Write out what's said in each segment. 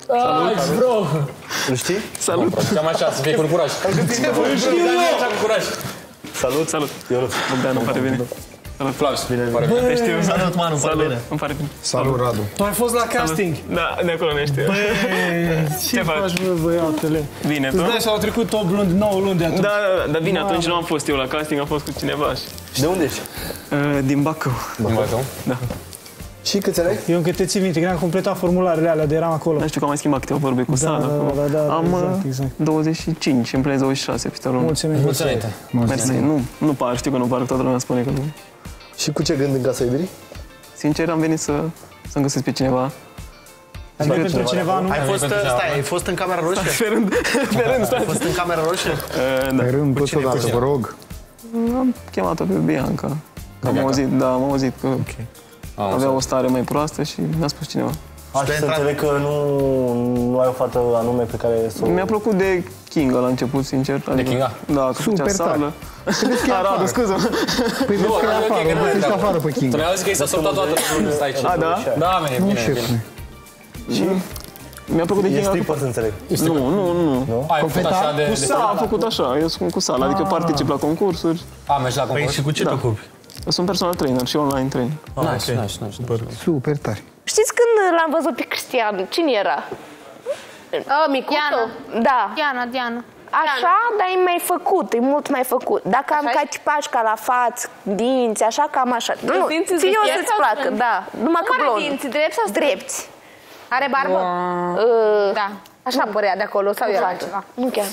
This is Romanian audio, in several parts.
Salut, bro! Îl știi? Salut! Cam așa, să fie cu curaj. Îl știu eu! Cu curaj. Salut! Salut! Ionut! Bogdan, îmi pare bine. Salut, Flaus. Bine, Te știu. Salut, Manu, îmi pare bine. Îmi pare bine. Salut, Radu. Tu ai fost la casting? Da, de acolo ne știu. Ce faci, bă, băiatele? Bine, tu? Îți dai să au trecut 8 luni, 9 luni de atunci. Da, dar bine, atunci nu am fost eu la casting, am fost cu cineva. De unde ești? Din Bacău. Din Bacău? Da. Și câți ai? Eu încă te țin minte, că am completat formularele alea de eram acolo. Nu știu că am mai schimbat câteva vorbe cu Sala. Da, Am exact. 25 și îmi plec 26 peste lună. Mulțumesc. Mulțumesc. Mersi. Nu par, știu că nu par, toată lumea spune că nu. Și cu ce gând în Casa Iubirii? Sincer, am venit să-mi găsesc pe cineva. Adică pentru cineva, nu? Ai fost în Camera Roșie? Pe rând, stai. Ai fost în Camera Roșie? Da. Pe rând, tot odată, vă rog. Am chemat-o pe Bianca. Am auzit că avea o stare mai proastă și mi-a spus cineva. Așa să înțeleg că nu ai o fată anume pe care să o... Mi-a plăcut de Kinga la început, sincer. De Kinga? Da, că făcea sală. Aradu, scuză. Păi vezi că e afară, vezi că e afară pe King. Tu ne-ai zis că i s-a soptat toată lumea, stai aici. A, da? Da, bine. Și mi-a plăcut de E Kinga. stripper, să înțeleg. Nu. Ai făcut așa de... Cu sala, am făcut așa, eu sunt cu sala, adică particip la concursuri. Mergi la concurs? Păi și cu ce te ocupi? Eu sunt personal trainer și online trainer. Nice. Super tare. Știți când l-am văzut pe Cristian? Cine era? Micuțu? Da. Diana. Așa, dar e mai făcut, e mult mai făcut. Dacă am ca cipașca la față, dinți, așa, cam așa. Nu, dinții ție o de să-ți sau placă, strâmbi? da. Numai că Cum are blond. dinții, drept sau strâmbi? Drepți. Are barbă? Da. Așa părea de acolo, sau era altceva? Nu chiar.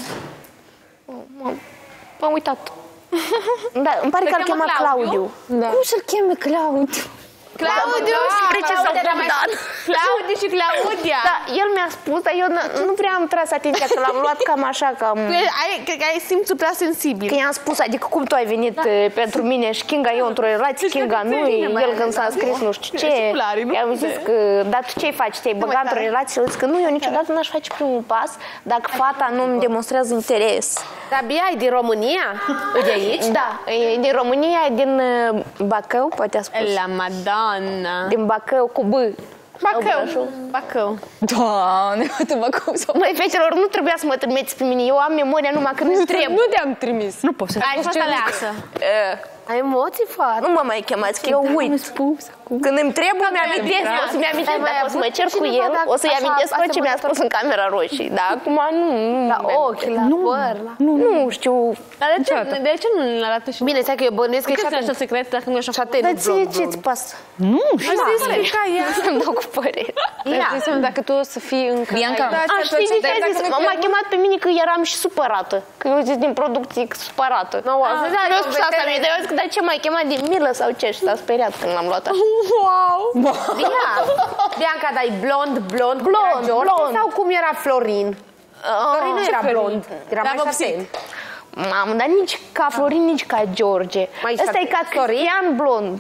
M-am uitat. Da, îmi pare că îl chema Claudiu. Da. Cum să-l cheme Claudiu? Claudiu Spre ce s-au dat? Claudiu și Claudia. Da, el mi-a spus, dar eu nu prea am tras atenția, că l-am luat cam așa, cam... Cred că ai simțul prea sensibil. Că i-am spus, adică cum tu ai venit pentru mine și Kinga eu într-o relație, Kinga nu, el când s-a scris nu știu ce. I-am zis că, dar tu ce faci? Te-ai băgat într-o relație? El zis că nu, eu niciodată n-aș face primul pas dacă fata nu îmi demonstrează interes. Dar Bia e din România? E de aici? Da, e din România, e din Bacău, poate a spus. La Madonna. Din Bacău cu B. Bacău. Doamne, uite Bacău. Măi, fetelor, nu trebuia să mă trimiți pe mine. Eu am memoria numai când îmi trebuie. Nu te-am trimis. Nu pot să Ai fost aleasă. Ai emoții foarte. Nu mă mai chemați, că eu uit. Când îmi trebuie, mi-amintesc, o să-mi amintesc, dacă o să mă cer cu el, o să-i amintesc tot ce mi-a spus în Camera Roșie. Dar acum nu. La ochi, la păr, la... Nu știu. Dar de ce nu-l arată și... Bine, stai că eu bănuiesc că e așa secret, dacă nu e așa foarte Dar ție ce-ți pasă? Nu, știu. Ca ea. Să-mi dau cu părere. Dacă tu o să fii încă... Bianca. Știi ce ai zis? M-a chemat pe mine că eram și supărată. Că eu zis din producție supărată. Eu spus asta mie, dar eu zic, dar ce m-ai chemat din milă sau ce? Și s-a speriat când l-am luat așa. Wow! Bianca, dar e blond sau cum era Florin? Florin nu era blond, era mai șaten. Mamă, dar nici ca Florin, nici ca George. Ăsta e ca Cristian blond.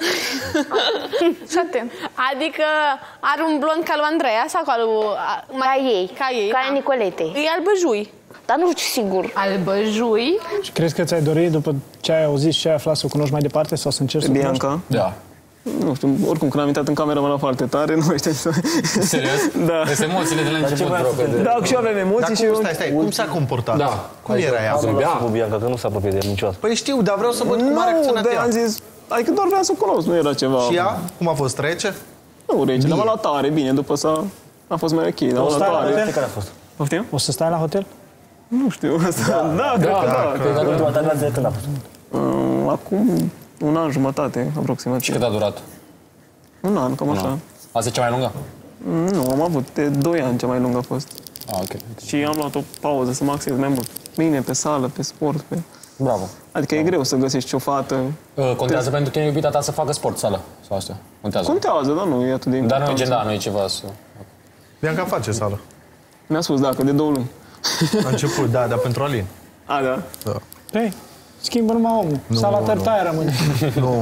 Șaten. Adică are un blond ca lui Andreea sau ca lui... Ca ei, ca Nicolete. E albăjui. Dar nu știu sigur. Albăjui? Și crezi că ți-ai dorit, după ce ai auzit și ce ai aflat, să o cunoști mai departe sau să încerci să o cunoști? Bianca? Da. Nu știu, oricum când am intrat în cameră m-a luat foarte tare, nu știu să... Serios? Da. Deci emoțiile de la început, bro. Da, și eu aveam emoții și eu... Stai, cum s-a comportat? Da. Cum era ea? Am lăsat cu Bianca, că nu s-a apropiat de el niciodată. Păi știu, dar vreau să văd cum a reacționat Nu, ea. am zis, adică doar vreau să o cunosc, nu era ceva... Și ea? Cum a fost? Rece? Nu rece, dar m-a luat tare, bine, după a fost mai ok, dar m-a luat tare. Care a fost? Poftim? O să stai la hotel? Nu știu, asta... Da, cred că da. Ultima ta relație când a fost? Acum un an jumătate, aproximativ. Și cât a durat? Un an, cam așa. Asta e cea mai lungă? Nu, am avut de 2 ani cea mai lungă a fost. Ok. Și am luat o pauză să mă axez mai mult. Bine, pe sală, pe sport, pe... Bravo. Adică e greu să găsești o fată... Contează pentru tine iubita ta să facă sport, sală? Sau asta? Contează? Contează, dar nu e atât de important. Dar nu e agenda, nu e ceva să... Bianca face sală. Mi-a spus, da, că de 2 luni. A început, da, dar pentru Alin. A, da? Da. Păi, schimbă numai omul. Sala tărtaia rămâne. Nu.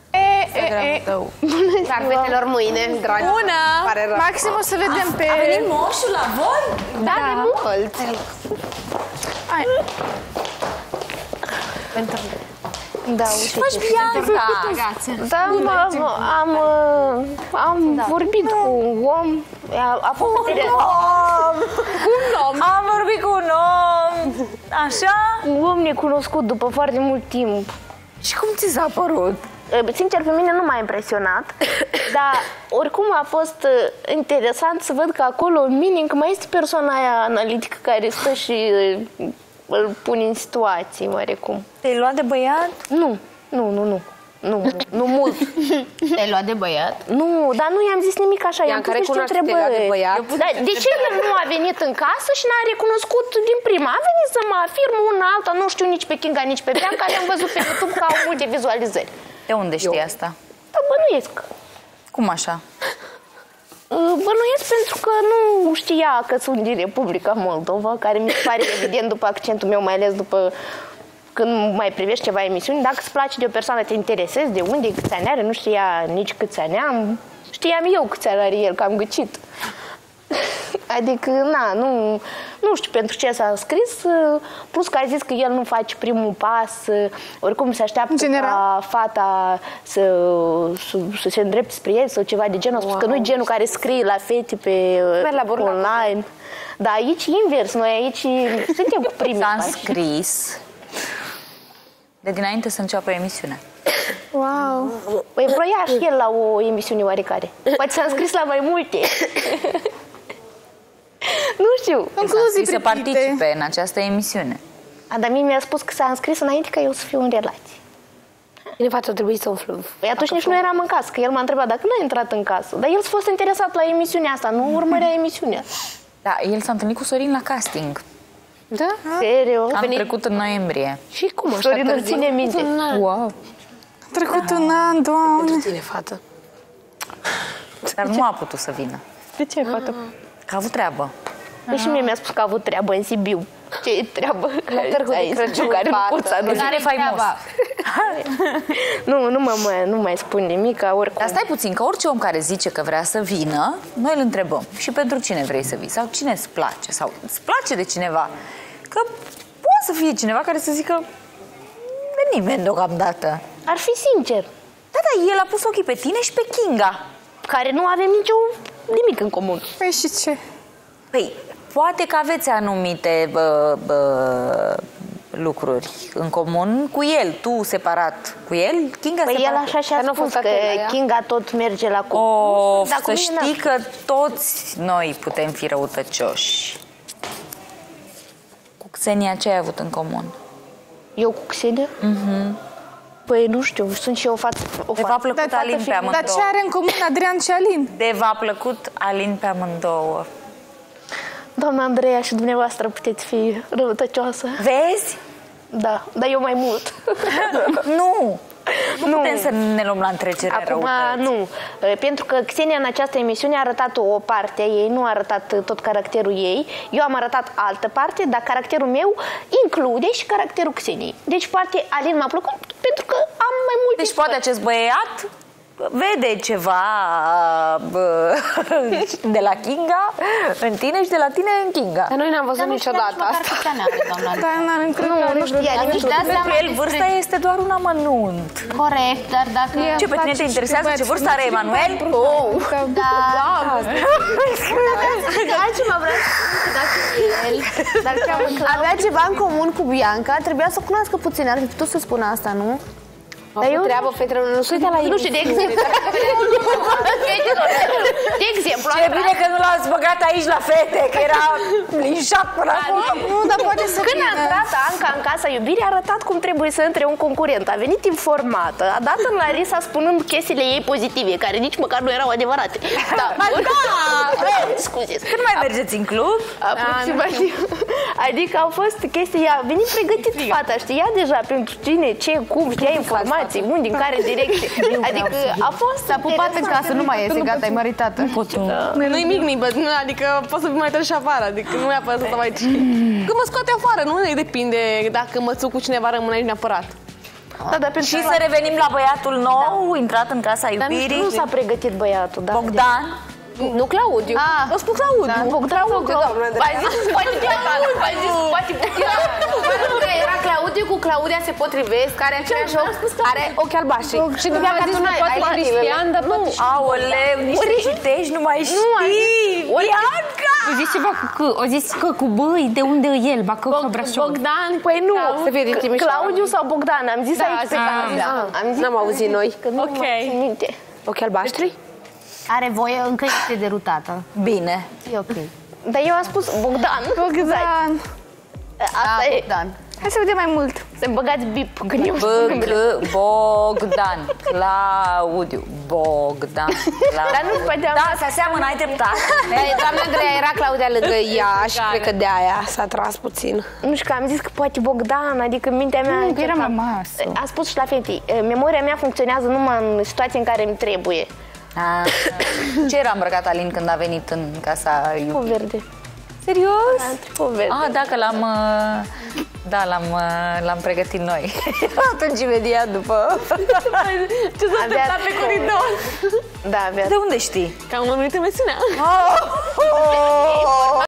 Dar fetelor mâine, dragi. Bună! Maxim o să vedem pe... A venit moșul la voi? Da, de mult. Hai. Da, uite Faci Bianca! Da, am vorbit cu un om, a fost interesant. Așa? Un om necunoscut după foarte mult timp. Și cum ți s-a părut? Sincer, pe mine nu m-a impresionat, dar oricum a fost interesant să văd că acolo în mining mai este persoana aia analitică care stă și îl pune în situații, oarecum. Te-ai luat de băiat? Nu mult. Te-ai luat de băiat? Nu, dar nu i-am zis nimic așa, i-am pus niște întrebări. Dar de ce el nu a venit în casă și n-a recunoscut din prima? A venit să mă afirm una alta, nu știu nici pe Kinga, nici pe Bianca, le-am văzut pe YouTube că au multe vizualizări. De unde știi asta? Da, bănuiesc. Cum așa? Bănuiesc pentru că nu știa că sunt din Republica Moldova, care mi se pare evident după accentul meu, mai ales după când mai privești ceva emisiuni. Dacă îți place de o persoană, te interesezi de unde, câți ani are, nu știa nici câți ani am. Știam eu câți ani are el, că am ghicit. Adică, nu știu pentru ce s-a scris, plus că a zis că el nu face primul pas, oricum se așteaptă ca fata să se îndrepte spre el sau ceva de genul. A spus că nu e genul care scrie la fete pe online. Dar aici invers, noi aici suntem cu primii S-a pași. înscris de dinainte să înceapă emisiunea. Wow! Păi vroia și el la o emisiune oarecare. Poate s-a înscris la mai multe. Nu știu. Concluzii să participe în această emisiune. Dar mie mi-a spus că s-a înscris înainte ca eu să fiu în relație. Cineva ți-a trebuit să umflăm. Păi atunci nici nu eram în casă, că el m-a întrebat dacă nu a intrat în casă. Dar el s-a fost interesat la emisiunea asta, nu urmărea emisiunea. Da, el s-a întâlnit cu Sorin la casting. Da? Serios? Anul trecut în noiembrie. Și cum așa? Sorin îl ține minte. Wow. Trecut un an, Doamne. Pentru tine, fată. Dar nu a putut să vină. De ce, fată? Că a avut treabă. Păi și mie mi-a spus că a avut treabă în Sibiu. Ce e treabă? La Târgul de Crăciun, care nu fată. pot să aduc. Care faimos. Nu mai spun nimic, oricum. Dar stai puțin, că orice om care zice că vrea să vină, noi îl întrebăm. Și pentru cine vrei să vii? Sau cine îți place? Sau îți place de cineva? Că poate să fie cineva care să zică de nimeni deocamdată. Ar fi sincer. Da, el a pus ochii pe tine și pe Kinga. Care nu avem nimic în comun. Păi și ce? Păi, poate că aveți anumite lucruri în comun cu el, tu separat cu el, Kinga păi separat. el așa și-a spus că Kinga tot merge la cuplu. Of, să știi că toți noi putem fi răutăcioși. Cu Xenia ce ai avut în comun? Eu cu Xenia? Păi nu știu, sunt și eu o fată. De v-a plăcut Alin pe amândouă. Dar ce are în comun Adrian și Alin? De v-a plăcut Alin pe amândouă. Doamna Andreea, și dumneavoastră puteți fi răutăcioasă. Vezi? Da, dar eu mai mult. Nu putem să ne luăm la întrecere acum, nu. Pentru că Xenia în această emisiune a arătat o parte a ei, nu a arătat tot caracterul ei. Eu am arătat altă parte, dar caracterul meu include și caracterul Xeniei. Deci poate Alin m-a plăcut pentru că am mai multe. Deci poate acest băiat vede ceva de la Kinga în tine și de la tine în Kinga. Dar noi n-am văzut niciodată asta. Nu știa nimic. Pentru el vârsta este doar un amănunt. Corect, dar dacă... Ce, pe tine te interesează ce vârstă are Emanuel? Altceva vreau să dacă el avea ceva în comun cu Bianca, trebuia să o cunoască puțin, ar fi putut să spună asta, nu? Dar eu treabă, fetele, nu se uită la Nu știu, de exemplu. De exemplu, ce bine că nu l-ați băgat aici la fete, că era linșat până acum. Nu, dar poate să când a intrat Anca în Casa Iubirii, a arătat cum trebuie să intre un concurent. A venit informată, a dat în Larisa spunând chestiile ei pozitive, care nici măcar nu erau adevărate. Da, scuze. Când mai mergeți în club? Aproximativ. Adică au fost chestii, a venit pregătit fata, știa deja pentru cine, ce, cum, știa informații, unde, în care direcție. Adică a fost S-a pupat în casă, nu mai iese, gata, e măritată. Nu-i mic, adică poți să fii mai tare și afară, adică nu e apărat să stau aici. Când mă scoate afară, nu ne depinde dacă mă țuc cu cineva, rămâne aici neapărat. Și să revenim la băiatul nou, intrat în Casa Iubirii. Nu s-a pregătit băiatul, da. Bogdan. Nu, Claudiu. O spus Claudiu. Bogdan, V-ai zis poate era Claudiu cu Claudia se potrivesc, care are ochi albaștri. Și după că tu Cristian, dar Aoleu, nici citești, nu mai știi. Bianca! O zis ceva o zis că cu băi, de unde e el? Bacău, Brașov. Bogdan, Păi nu, să fie din Timișoara. Claudiu sau Bogdan, am zis aici pe canal. N-am auzit noi. Ok. Minte. Ochi albaștri? Are voie, încă este derutată. Bine. E ok. Dar eu am spus Bogdan. Bogdan. Asta e. Bogdan. Hai să vedem mai mult. Să-mi băgați bip când eu Bogdan. Claudiu. Bogdan. Dar nu puteam. Da, se seamănă, ai dreptate. Doamna Andreea, era Claudia lângă ea și cred că de aia s-a tras puțin. Nu știu, că am zis că poate Bogdan, adică în mintea mea... Nu, era masă. A spus și la fete, memoria mea funcționează numai în situații în care îmi trebuie. Ce era îmbrăcat Alin când a venit în casa Tricou verde. Serios? Da, tricou verde. Ah, da, că l-am pregătit noi. Atunci imediat după. Ce s-a întâmplat pe coridor? Da, avea. De unde știi? Că am urmărit emisiunea.